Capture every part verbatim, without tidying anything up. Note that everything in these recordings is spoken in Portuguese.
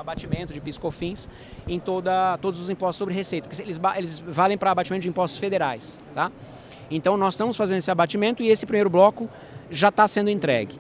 abatimento de PIS/COFINS em toda, todos os impostos sobre receita, porque eles, eles valem para abatimento de impostos federais, tá? Então nós estamos fazendo esse abatimento e esse primeiro bloco já está sendo entregue.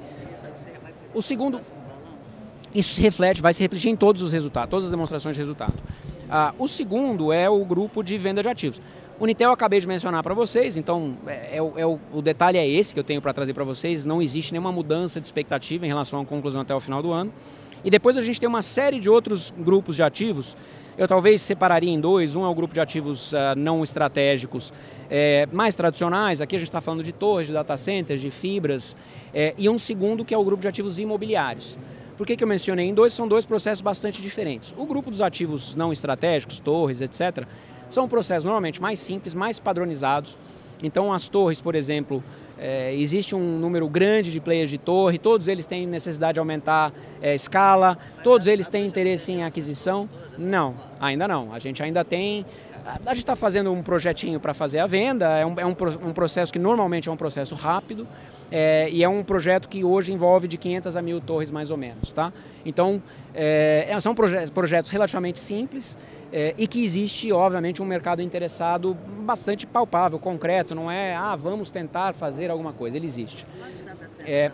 O segundo, isso se reflete, vai se refletir em todos os resultados, todas as demonstrações de resultado. Ah, o segundo é o grupo de venda de ativos. O Unitel eu acabei de mencionar para vocês, então é, é, é o, o detalhe é esse que eu tenho para trazer para vocês, não existe nenhuma mudança de expectativa em relação à conclusão até o final do ano. E depois a gente tem uma série de outros grupos de ativos, eu talvez separaria em dois, um é o grupo de ativos uh, não estratégicos, é, mais tradicionais, aqui a gente está falando de torres, de data centers, de fibras, é, e um segundo que é o grupo de ativos imobiliários. Por que que eu mencionei em dois? São dois processos bastante diferentes. O grupo dos ativos não estratégicos, torres, etcétera, são processos normalmente mais simples, mais padronizados. Então as torres, por exemplo, é, existe um número grande de players de torre, todos eles têm necessidade de aumentar é, escala, todos eles têm interesse em aquisição? Não, ainda não. A gente ainda tem... A gente está fazendo um projetinho para fazer a venda, é, um, é um, um processo que normalmente é um processo rápido, é, e é um projeto que hoje envolve de quinhentas a mil torres mais ou menos, tá? Então, é, são proje projetos relativamente simples, É, e que existe, obviamente, um mercado interessado bastante palpável, concreto, não é, ah, vamos tentar fazer alguma coisa, ele existe. É,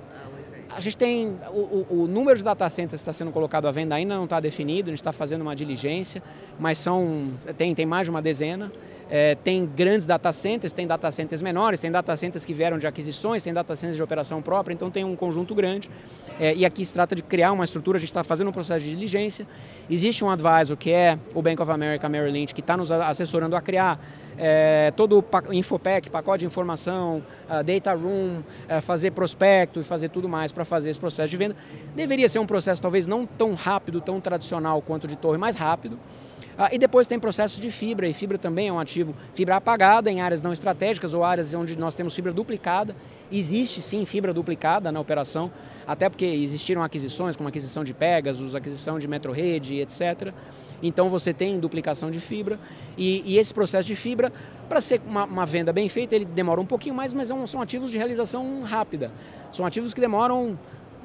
a gente tem, o, o, o número de data centers que está sendo colocado à venda ainda não está definido, a gente está fazendo uma diligência, mas são, tem, tem mais de uma dezena. É, tem grandes data centers, tem data centers menores, tem data centers que vieram de aquisições, tem data centers de operação própria, então tem um conjunto grande. É, e aqui se trata de criar uma estrutura, a gente está fazendo um processo de diligência. Existe um advisor que é o Bank of America Merrill Lynch, que está nos assessorando a criar é, todo o Infopec, pacote de informação, uh, data room, uh, fazer prospecto e fazer tudo mais para fazer esse processo de venda. Deveria ser um processo talvez não tão rápido, tão tradicional quanto de torre, mais rápido. Ah, e depois tem processos de fibra, e fibra também é um ativo, fibra apagada em áreas não estratégicas ou áreas onde nós temos fibra duplicada. Existe sim fibra duplicada na operação, até porque existiram aquisições, como a aquisição de Pegasus, aquisição de Metrorrede, etcétera. Então você tem duplicação de fibra, e, e esse processo de fibra, para ser uma, uma venda bem feita, ele demora um pouquinho mais, mas é um, são ativos de realização rápida. São ativos que demoram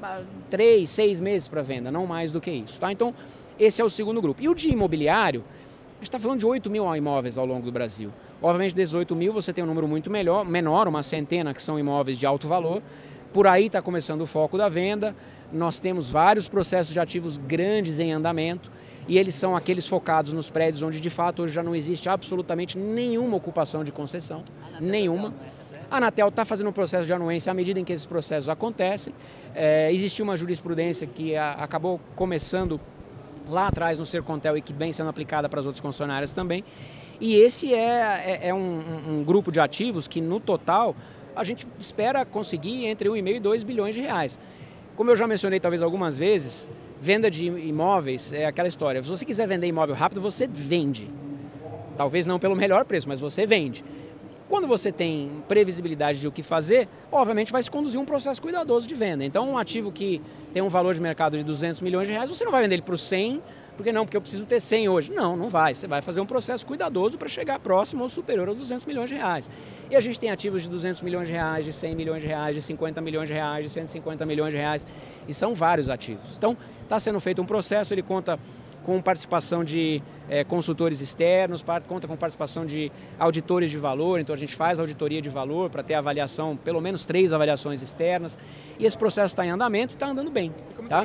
três, seis meses para venda, não mais do que isso, tá? Então, esse é o segundo grupo. E o de imobiliário, a gente está falando de oito mil imóveis ao longo do Brasil. Obviamente, desses oito mil você tem um número muito melhor, menor, uma centena que são imóveis de alto valor. Por aí está começando o foco da venda. Nós temos vários processos de ativos grandes em andamento, e eles são aqueles focados nos prédios onde de fato hoje já não existe absolutamente nenhuma ocupação de concessão, nenhuma. A Anatel está fazendo um processo de anuência à medida em que esses processos acontecem. É, existiu uma jurisprudência que a, acabou começando lá atrás no Sercontel e que vem sendo aplicada para as outras concessionárias também. E esse é, é, é um, um grupo de ativos que no total a gente espera conseguir entre um e meio e dois bilhões de reais. Como eu já mencionei talvez algumas vezes, venda de imóveis é aquela história. Se você quiser vender imóvel rápido, você vende. Talvez não pelo melhor preço, mas você vende. Quando você tem previsibilidade de o que fazer, obviamente vai se conduzir um processo cuidadoso de venda. Então, um ativo que tem um valor de mercado de duzentos milhões de reais, você não vai vender ele para os cem, porque não, porque eu preciso ter cem hoje. Não, não vai. Você vai fazer um processo cuidadoso para chegar próximo ou superior aos duzentos milhões de reais. E a gente tem ativos de duzentos milhões de reais, de cem milhões de reais, de cinquenta milhões de reais, de cento e cinquenta milhões de reais. E são vários ativos. Então, está sendo feito um processo, ele conta com participação de é, consultores externos, conta com participação de auditores de valor, então a gente faz auditoria de valor para ter avaliação, pelo menos três avaliações externas, e esse processo está em andamento e está andando bem. Tá?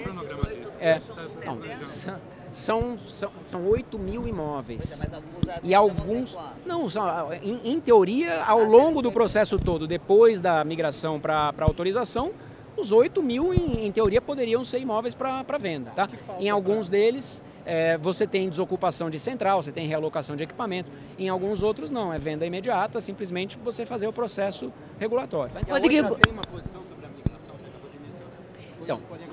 É, não, são, são, são oito mil imóveis, e alguns, não, são, em, em teoria, ao longo do processo todo, depois da migração para a autorização, os oito mil, em, em teoria, poderiam ser imóveis para venda. Tá? Em alguns deles, é, você tem desocupação de central, você tem realocação de equipamento. Em alguns outros, não. É venda imediata, simplesmente você fazer o processo regulatório. Tá? Rodrigo, tem uma posição sobre a migração, você acabou de mencionar. Então,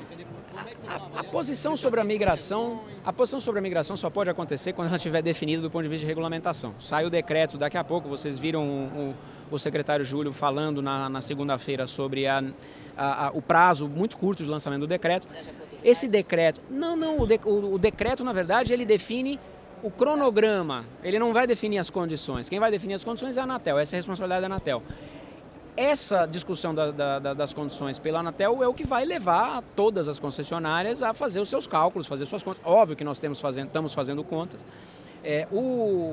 a, a posição sobre a migração, a posição sobre a migração só pode acontecer quando ela estiver definida do ponto de vista de regulamentação. Sai o decreto daqui a pouco, vocês viram o, o, o secretário Júlio falando na, na segunda-feira sobre a A, a, o prazo muito curto de lançamento do decreto. Esse decreto, não, não, o, de, o, o decreto, na verdade, ele define o cronograma, ele não vai definir as condições. Quem vai definir as condições é a Anatel, essa é a responsabilidade da Anatel. essa discussão da, da, das condições pela Anatel é o que vai levar todas as concessionárias a fazer os seus cálculos, fazer suas contas. Óbvio que nós temos fazendo, estamos fazendo contas. É, o,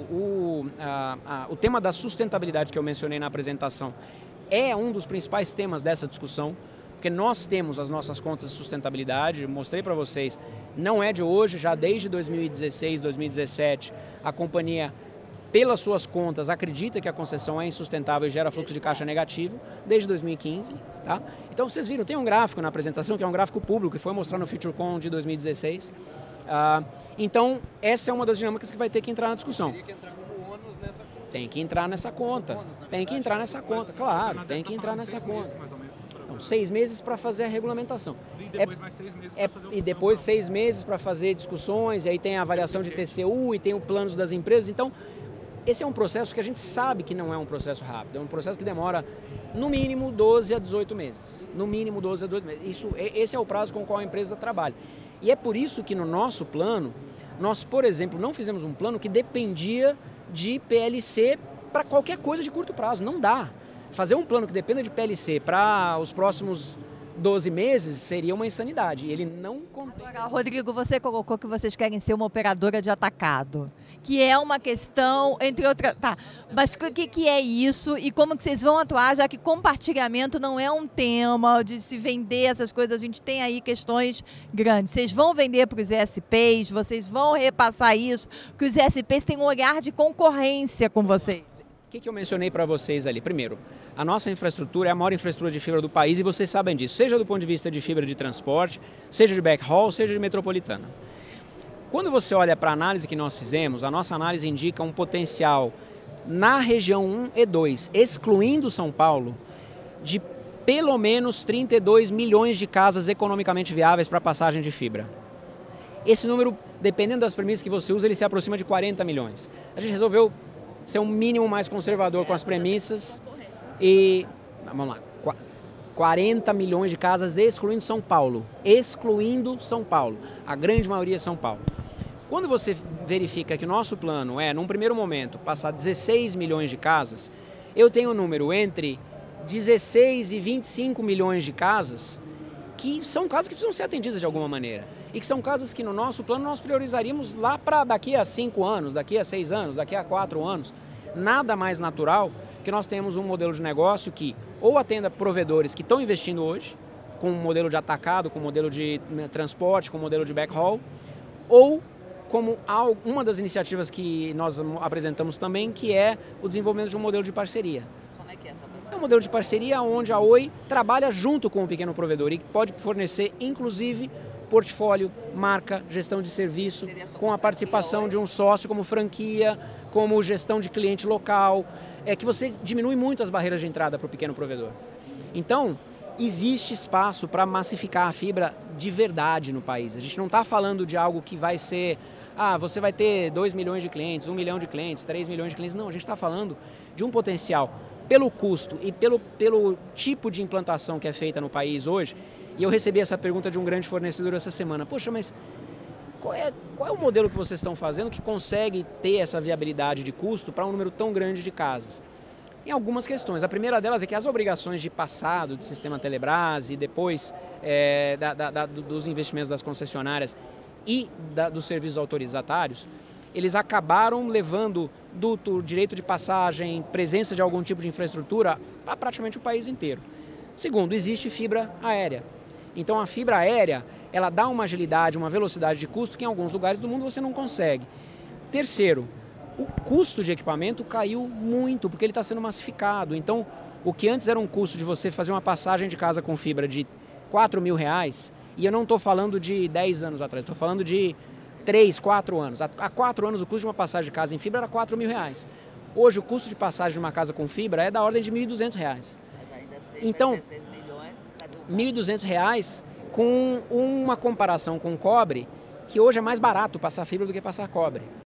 o, a, a, o tema da sustentabilidade que eu mencionei na apresentação é um dos principais temas dessa discussão, porque nós temos as nossas contas de sustentabilidade, mostrei para vocês, não é de hoje, já desde dois mil e dezesseis, dois mil e dezessete, a companhia, pelas suas contas, acredita que a concessão é insustentável e gera fluxo de caixa negativo, desde dois mil e quinze. Tá? Então vocês viram, tem um gráfico na apresentação, que é um gráfico público, que foi mostrado no FutureCon de dois mil e dezesseis. Ah, então, essa é uma das dinâmicas que vai ter que entrar na discussão. Teria que entrar como ônus nessa conta. Tem que entrar nessa conta, tem que entrar nessa conta, claro, tem que entrar nessa conta. Então, seis meses para fazer a regulamentação. E depois mais seis meses para fazer o E depois seis meses para fazer discussões, e aí tem a avaliação de T C U, e tem o planos das empresas. Então, esse é um processo que a gente sabe que não é um processo rápido, é um processo que demora no mínimo doze a dezoito meses. No mínimo doze a dezoito meses. Isso, esse é o prazo com o qual a empresa trabalha. E é por isso que no nosso plano, nós, por exemplo, não fizemos um plano que dependia de P L C para qualquer coisa de curto prazo. Não dá. Fazer um plano que dependa de P L C para os próximos doze meses seria uma insanidade. Ele não contém. Agora, Rodrigo, você colocou que vocês querem ser uma operadora de atacado, que é uma questão, entre outras... Tá, mas o que, que é isso e como que vocês vão atuar, já que compartilhamento não é um tema de se vender essas coisas, a gente tem aí questões grandes. Vocês vão vender para os E S Ps, vocês vão repassar isso, porque os E S Ps têm um olhar de concorrência com vocês. O que, que eu mencionei para vocês ali? Primeiro, a nossa infraestrutura é a maior infraestrutura de fibra do país e vocês sabem disso, seja do ponto de vista de fibra de transporte, seja de backhaul, seja de metropolitana. Quando você olha para a análise que nós fizemos, a nossa análise indica um potencial na região um e dois, excluindo São Paulo, de pelo menos trinta e dois milhões de casas economicamente viáveis para passagem de fibra. Esse número, dependendo das premissas que você usa, ele se aproxima de quarenta milhões. A gente resolveu ser um mínimo mais conservador com as premissas e, vamos lá, quarenta milhões de casas excluindo São Paulo, excluindo São Paulo, a grande maioria é São Paulo. Quando você verifica que o nosso plano é, num primeiro momento, passar dezesseis milhões de casas, eu tenho um número entre dezesseis e vinte e cinco milhões de casas que são casas que precisam ser atendidas de alguma maneira. E que são casas que no nosso plano nós priorizaríamos lá para daqui a cinco anos, daqui a seis anos, daqui a quatro anos. Nada mais natural que nós tenhamos um modelo de negócio que ou atenda provedores que estão investindo hoje, com um modelo de atacado, com um modelo de transporte, com um modelo de backhaul, ou como uma das iniciativas que nós apresentamos também, que é o desenvolvimento de um modelo de parceria. Como é que é essa parceria? É um modelo de parceria onde a Oi trabalha junto com o pequeno provedor e pode fornecer, inclusive, portfólio, marca, gestão de serviço, com a participação de um sócio como franquia, como gestão de cliente local, é que você diminui muito as barreiras de entrada para o pequeno provedor. Então, existe espaço para massificar a fibra de verdade no país. A gente não está falando de algo que vai ser, ah, você vai ter dois milhões de clientes, um milhão de clientes, três milhões de clientes. Não, a gente está falando de um potencial pelo custo e pelo, pelo tipo de implantação que é feita no país hoje. E eu recebi essa pergunta de um grande fornecedor essa semana. Poxa, mas qual é, qual é o modelo que vocês estão fazendo que consegue ter essa viabilidade de custo para um número tão grande de casas? Em algumas questões. A primeira delas é que as obrigações de passado do sistema Telebrás e depois é, da, da, da, dos investimentos das concessionárias e da, dos serviços autorizatários, eles acabaram levando duto, direito de passagem, presença de algum tipo de infraestrutura a praticamente o país inteiro. Segundo, existe fibra aérea. Então a fibra aérea, ela dá uma agilidade, uma velocidade de custo que em alguns lugares do mundo você não consegue. Terceiro, o custo de equipamento caiu muito, porque ele está sendo massificado. Então, o que antes era um custo de você fazer uma passagem de casa com fibra de quatro mil reais, e eu não estou falando de dez anos atrás, estou falando de três, quatro anos. Há quatro anos o custo de uma passagem de casa em fibra era quatro mil reais. Hoje o custo de passagem de uma casa com fibra é da ordem de mil e duzentos reais. Então, mil e duzentos reais com uma comparação com cobre, que hoje é mais barato passar fibra do que passar cobre.